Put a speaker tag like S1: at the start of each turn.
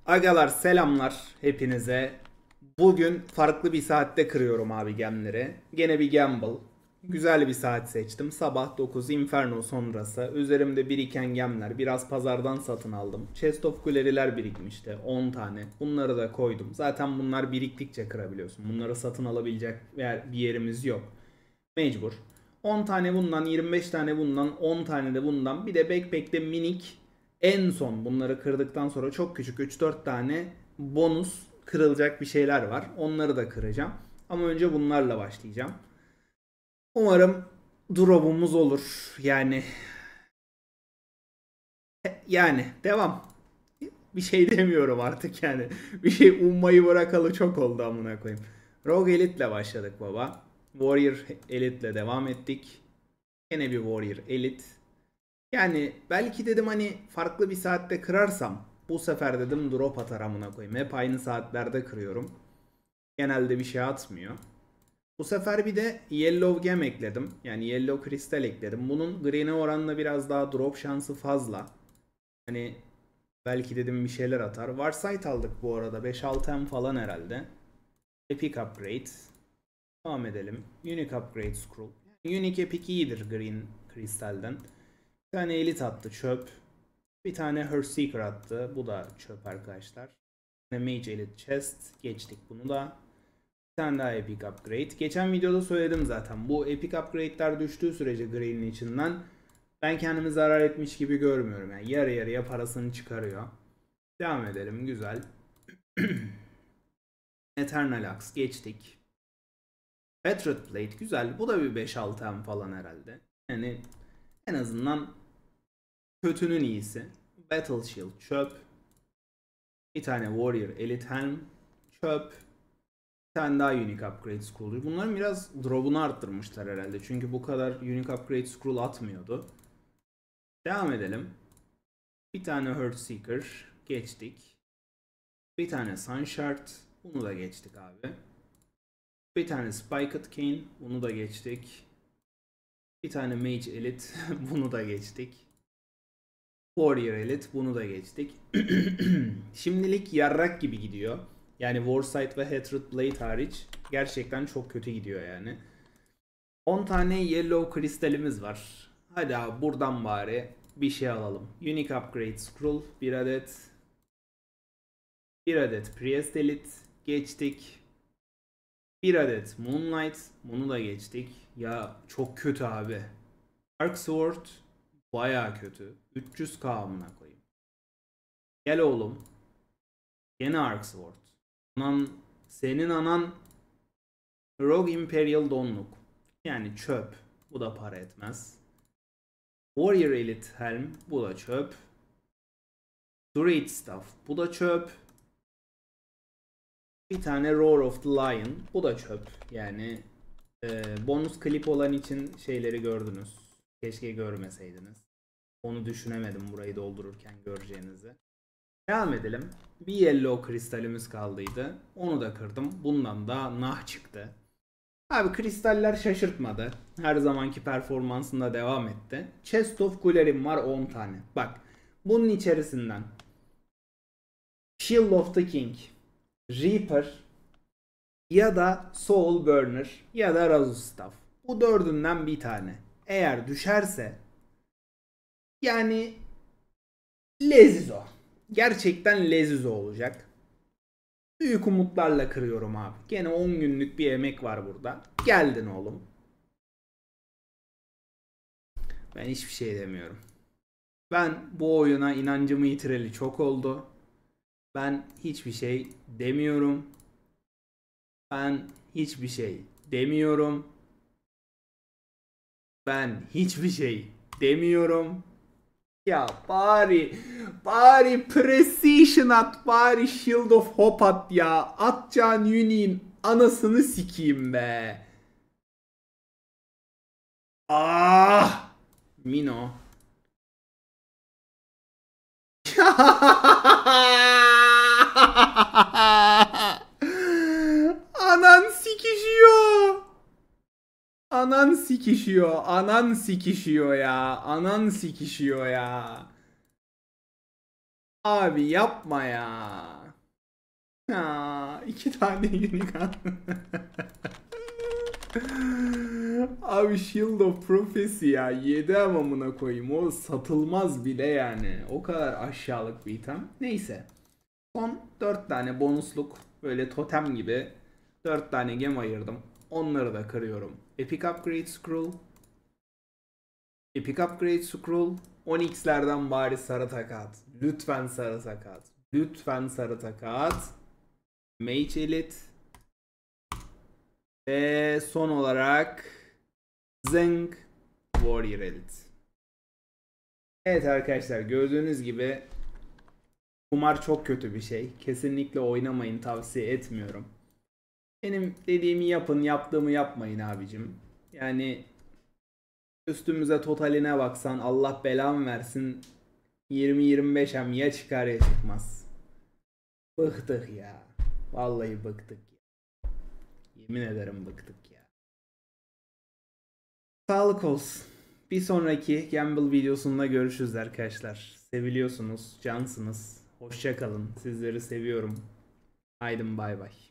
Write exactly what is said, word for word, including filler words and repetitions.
S1: Agalar selamlar hepinize. Bugün farklı bir saatte kırıyorum abi gemleri. Gene bir gamble. Güzel bir saat seçtim. Sabah dokuz Inferno sonrası. Üzerimde biriken gemler. Biraz pazardan satın aldım. Chest of Glory'ler birikmişti. on tane. Bunları da koydum. Zaten bunlar biriktikçe kırabiliyorsun. Bunları satın alabilecek bir yerimiz yok. Mecbur. on tane bundan, yirmi beş tane bundan, on tane de bundan. Bir de backpack'te minik en son bunları kırdıktan sonra çok küçük üç dört tane bonus kırılacak bir şeyler var. Onları da kıracağım. Ama önce bunlarla başlayacağım. Umarım drop'umuz olur. Yani yani devam. Bir şey demiyorum artık yani. Bir şey ummayı bırakalı çok oldu amına koyayım. Rogue Elite'le başladık baba. Warrior Elite'le devam ettik. Yine bir Warrior Elite. Yani belki dedim hani farklı bir saatte kırarsam bu sefer dedim drop atar amına koyayım. Hep aynı saatlerde kırıyorum. Genelde bir şey atmıyor. Bu sefer bir de Yellow Gem ekledim. Yani Yellow Crystal ekledim. Bunun Green'e oranla biraz daha drop şansı fazla. Hani belki dedim bir şeyler atar. Warsight aldık bu arada. beş altı M falan herhalde. Epic Upgrade. Devam edelim. Unique Upgrade Scroll. Unique Epic iyidir Green Crystal'den. Bir tane Elite attı çöp. Bir tane Hearthseeker attı. Bu da çöp arkadaşlar. Bir tane Mage Elite Chest. Geçtik bunu da. Bir tane daha Epic Upgrade. Geçen videoda söyledim zaten. Bu Epic Upgrade'ler düştüğü sürece Green'in içinden ben kendimi zarar etmiş gibi görmüyorum. Yani yarı yarıya parasını çıkarıyor. Devam edelim. Güzel. Eternal Axe geçtik. Hatred Blade güzel. Bu da bir beş altı M falan herhalde. Yani en azından kötünün iyisi. Battle Shield çöp. Bir tane Warrior Elite Helm çöp. Bir tane daha Unique Upgrade Scroll. Bunların biraz drop'unu arttırmışlar herhalde. Çünkü bu kadar Unique Upgrade Scroll atmıyordu. Devam edelim. Bir tane Hearthseeker geçtik. Bir tane Sunshard. Bunu da geçtik abi. Bir tane Spiked Cane. Bunu da geçtik. Bir tane Mage Elite. Bunu da geçtik. Warrior Elite. Bunu da geçtik. Şimdilik yarrak gibi gidiyor. Yani Warsight ve Hatred Blade hariç gerçekten çok kötü gidiyor yani. on tane Yellow kristalimiz var. Hadi abi buradan bari bir şey alalım. Unique Upgrade Scroll bir adet. Bir adet Priest Elite geçtik. Bir adet Moonlight. Bunu da geçtik. Ya çok kötü abi. Dark Sword baya kötü. üç yüz K amına koyayım. Gel oğlum. Yine Arc Sword. Anan, senin anan Rogue Imperial Donluk. Yani çöp. Bu da para etmez. Warrior Elite Helm. Bu da çöp. Great Stuff. Bu da çöp. Bir tane Roar of the Lion. Bu da çöp. Yani e, bonus klip olan için şeyleri gördünüz. Keşke görmeseydiniz. Onu düşünemedim burayı doldururken göreceğinizi. Devam edelim. Bir yellow kristalimiz kaldıydı. Onu da kırdım. Bundan da nah çıktı. Abi kristaller şaşırtmadı. Her zamanki performansında devam etti. Chest of Glory'm var on tane. Bak bunun içerisinden Shield of the King, Reaper ya da Soul Burner ya da Razus Staff. Bu dördünden bir tane. Eğer düşerse yani leziz o. Gerçekten leziz olacak. Büyük umutlarla kırıyorum abi. Gene on günlük bir emek var burada. Geldin oğlum. Ben hiçbir şey demiyorum. Ben bu oyuna inancımı yitireli çok oldu. Ben hiçbir şey demiyorum. Ben hiçbir şey demiyorum. Ben hiçbir şey demiyorum. Ya bari bari Precision at, bari Shield of Hope at ya. Atacağın Uni'nin anasını sikeyim be. Ah! Mino. Anan sikişiyor. Anan sikişiyor. Anan sikişiyor ya. Anan sikişiyor ya. Abi yapma ya. Ha, iki tane unicorn. Abi Shield of Prophecy ya. Yedi amamına koyayım. O satılmaz bile yani. O kadar aşağılık bir item. Neyse. Son dört tane bonusluk böyle totem gibi dört tane gem ayırdım. Onları da kırıyorum. Epic Upgrade Scroll. Epic Upgrade Scroll. on x'lerden bari sarı takat. Lütfen sarı takat. Lütfen sarı takat. Mage Elite. Ve son olarak Zeng Warrior Elite. Evet arkadaşlar, gördüğünüz gibi kumar çok kötü bir şey. Kesinlikle oynamayın, tavsiye etmiyorum. Benim dediğimi yapın, yaptığımı yapmayın abicim. Yani üstümüze totaline baksan Allah belamı versin, yirmi yirmi beş em ya çıkar ya çıkmaz. Bıktık ya. Vallahi bıktık ya. Yemin ederim bıktık ya. Sağlık olsun. Bir sonraki Gamble videosunda görüşürüz arkadaşlar. Seviliyorsunuz, cansınız. Hoşça kalın. Sizleri seviyorum. Haydi bay bay.